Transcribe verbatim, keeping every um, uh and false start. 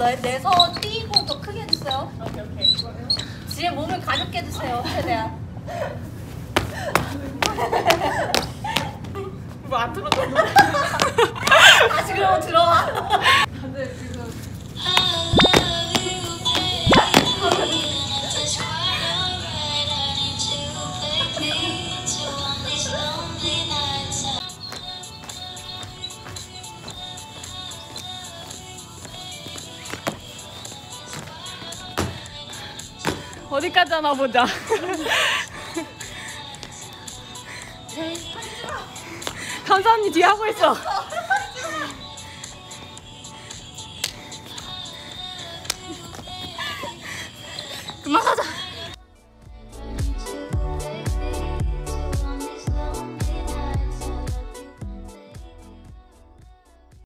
내, 내서 띄고 더 크게 해주세요. 오케이 오케이. 지혜 몸을 가볍게 해주세요. 최대한. 뭐 안 들어가는 다시 그러면 들어와. 다들 지금 어디까지 하나 보자. 감사 언니 뒤에 하고 있어.